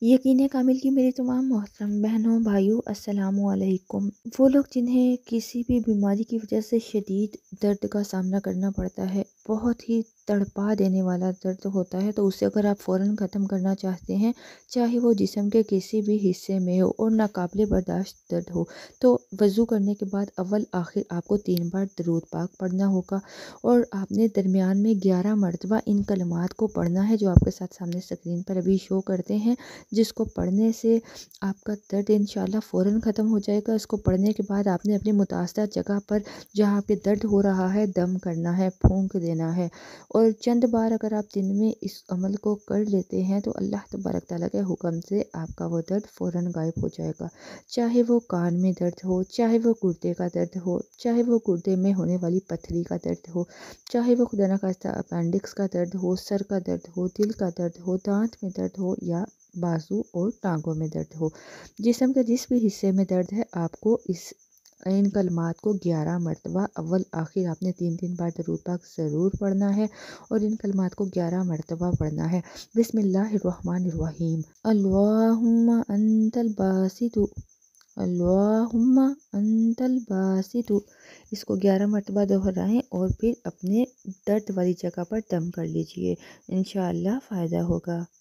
यकीन कामिल की मेरी तमाम मोहतरम बहनों भाइयों अस्सलाम वालेकुम। वो लोग जिन्हें किसी भी बीमारी की वजह से शदीद दर्द का सामना करना पड़ता है, बहुत ही तड़पा देने वाला दर्द होता है, तो उसे अगर आप फ़ौरन ख़त्म करना चाहते हैं, चाहे वो जिस्म के किसी भी हिस्से में हो और नाकाबिले बर्दाश्त दर्द हो, तो वज़ू करने के बाद अव्वल आखिर आपको 3 बार दरूद पाक पढ़ना होगा और आपने दरमियान में 11 मरतबा इन कलमात को पढ़ना है जो आपके साथ सामने स्क्रीन पर अभी शो करते हैं, जिसको पढ़ने से आपका दर्द इंशाल्लाह फ़ौरन ख़त्म हो जाएगा। इसको पढ़ने के बाद आपने अपनी मुतासरा जगह पर जहाँ आपके दर्द हो रहा है दम करना है, फूंक देना है और चंद बार अगर आप दिन में इस अमल को कर लेते हैं तो अल्लाह तबारक तआला के हुक्म से आपका वो दर्द फ़ौरन गायब हो जाएगा। चाहे वो कान में दर्द हो, चाहे वो गुर्दे का दर्द हो, चाहे वो गुर्दे में होने वाली पथरी का दर्द हो, चाहे वो खुदा न खास्ता अपेंडिक्स का दर्द हो, सर का दर्द हो, दिल का दर्द हो, दांत में दर्द हो या बाजू और टांगों में दर्द हो, जिस्म के जिस भी हिस्से में दर्द है, आपको इन कलमात को 11 मरतबा अव्वल आखिर आपने 3-3 बार दरूद पाक ज़रूर पढ़ना है और इन कलमात को 11 मरतबा पढ़ना है। बिस्मिल्लाहिर्रहमानिर्रहीम। अल्लाहुम्मा अंतल बासितु, अल्लाहुम्मा अंतल बासितु। इसको 11 मरतबा दोहराएं और फिर अपने दर्द वाली जगह पर दम कर लीजिए, इंशाअल्लाह फ़ायदा होगा।